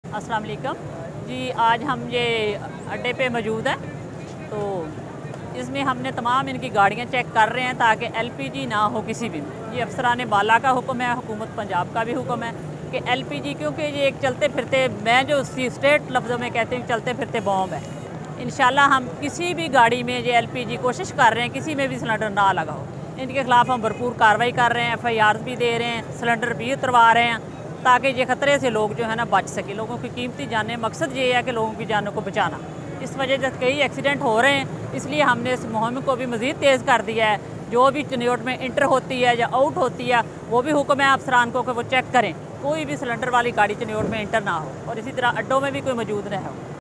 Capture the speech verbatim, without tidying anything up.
अस्सलाम वालेकुम जी। आज हम ये अड्डे पे मौजूद हैं, तो इसमें हमने तमाम इनकी गाड़ियाँ चेक कर रहे हैं ताकि एलपीजी ना हो किसी भी में। ये अफसरान बाला का हुक्म है, हुकूमत पंजाब का भी हुक्म है कि एलपीजी, क्योंकि ये एक चलते फिरते, मैं जो स्ट्रेट लफ्ज़ों में कहती हूँ, चलते फिरते बॉम्ब है। इंशाल्लाह हम किसी भी गाड़ी में ये एलपीजी कोशिश कर रहे हैं किसी में भी सिलेंडर ना लगा हो। इनके ख़िलाफ़ हम भरपूर कार्रवाई कर रहे हैं, एफ आई आर भी दे रहे हैं, सिलेंडर भी उतरवा रहे हैं ताकि ये ख़तरे से लोग जो है ना बच सके। लोगों की कीमती जानें, मकसद ये है कि लोगों की जानों को बचाना। इस वजह से कई एक्सीडेंट हो रहे हैं, इसलिए हमने इस मुहिम को भी मज़ीद तेज़ कर दिया है। जो भी चिन्योट में इंटर होती है या आउट होती है, वो भी हुक्म है अफसरान को कि वो चेक करें, कोई भी सिलेंडर वाली गाड़ी चिन्योट में इंटर ना हो और इसी तरह अड्डों में भी कोई मौजूद ना हो।